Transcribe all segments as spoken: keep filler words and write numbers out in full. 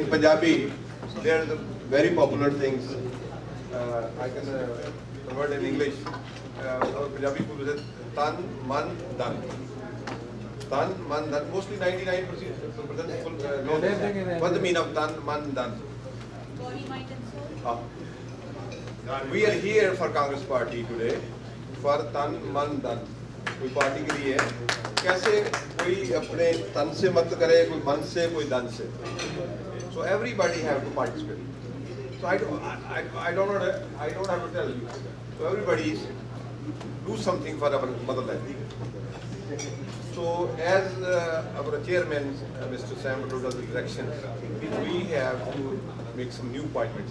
in Punjabi, there are the very popular things. Uh, I can uh, convert in English. Uh, our Punjabi people say tan, man, dan. Tan, man, dan. Mostly ninety-nine percent people uh, know this. What's the meaning of tan, man, dan? Body, mind and soul. Ah. We are here for Congress Party today for tan, man, dan. कोई party के लिए कैसे कोई अपने तन से मत करे, कोई मन से, कोई दन से. So everybody have to participate. So I don't, I, I don't know, I don't have to tell you. So everybody do something for our motherland. So as uh, our chairman, uh, Mister Sam does the elections, we have to make some new appointments.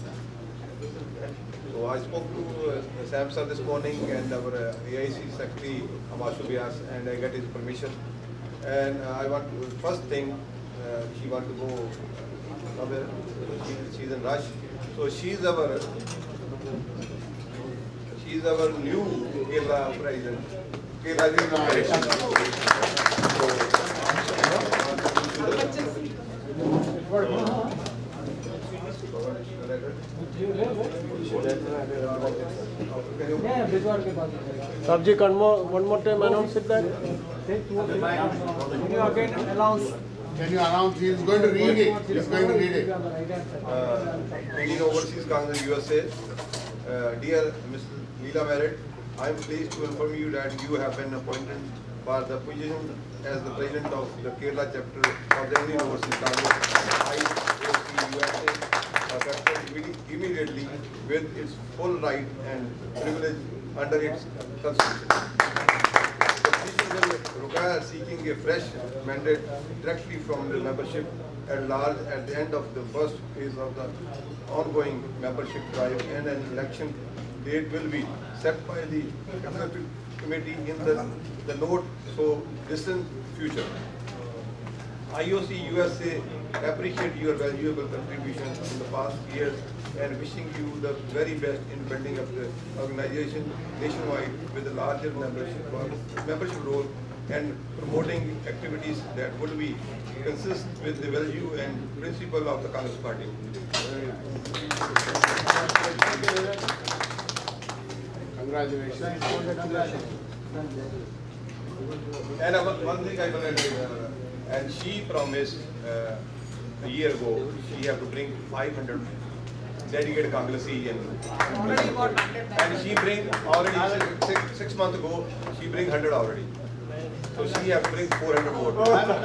So I spoke to uh, Sam sir this morning and our uh, A I C secretary Amashu Vyas, and I got his permission. And uh, I want to, first thing, uh, she want to go somewhere. She, she's in rush. So she's our she's our new Kerala president. Kerala Subject one more, one more time announce it that. Can you again announce? Can you announce? He is going to read it. He is going to read it. Uh, Indian Overseas Congress U S A, uh, dear Mister Leela Merritt, I am pleased to inform you that you have been appointed for the position as the president of the Kerala chapter of the Indian Overseas Congress, I N O C U S A. Effective immediately with its full right and privilege under its constitution. The position will require seeking a fresh mandate directly from the membership at large at the end of the first phase of the ongoing membership drive, and an election date will be set by the executive committee in the, the not so distant future. I O C U S A appreciate your valuable contributions in the past years and wishing you the very best in building up the organization nationwide with a larger membership membership role and promoting activities that would be consistent with the value and principle of the Congress Party. Congratulations. And uh, one thing I want to uh, and she promised uh, a year ago she have to bring five hundred dedicated Congressee in. Already got one hundred. And she bring already six, six, six months ago she bring one hundred already. So she have to bring four hundred more.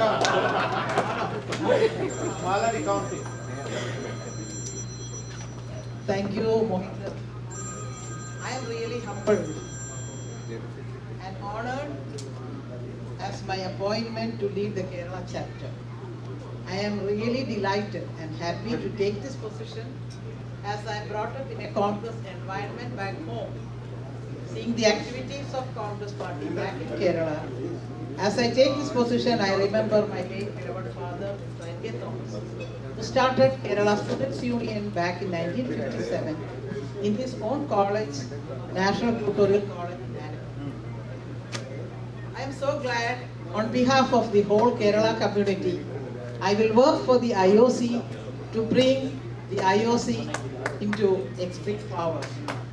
Thank you, Mohit. I am really humbled and honored as my appointment to lead the Kerala chapter. I am really delighted and happy to take this position as I am brought up in a Congress environment back home, seeing the activities of Congress Party back in Kerala. As I take this position, I remember my late beloved father, Mister N K Thomas, who started Kerala Students' Union back in nineteen fifty-seven in his own college, National Tutorial College. I am so glad on behalf of the whole Kerala community, I will work for the I O C to bring the I O C into extreme power.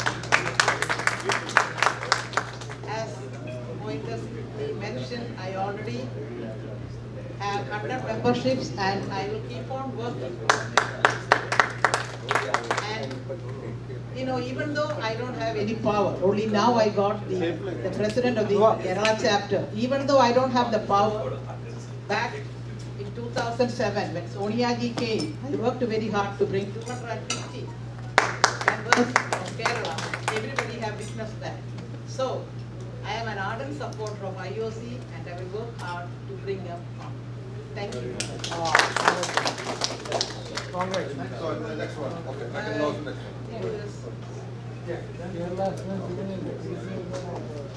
As Moitas mentioned, I already have one hundred memberships and I will keep on working. And you know, even though I don't have any power, only now I got the, the president of the Kerala chapter, even though I don't have the power, back in two thousand seven when Sonia ji came, I worked very hard to bring two hundred fifty members of Kerala. Everybody have witnessed that. So, I am an ardent supporter of I O C and I will work hard to bring them on. Thank you. Congrats. So the next one. Okay, I can know the next one. Yes. Yeah.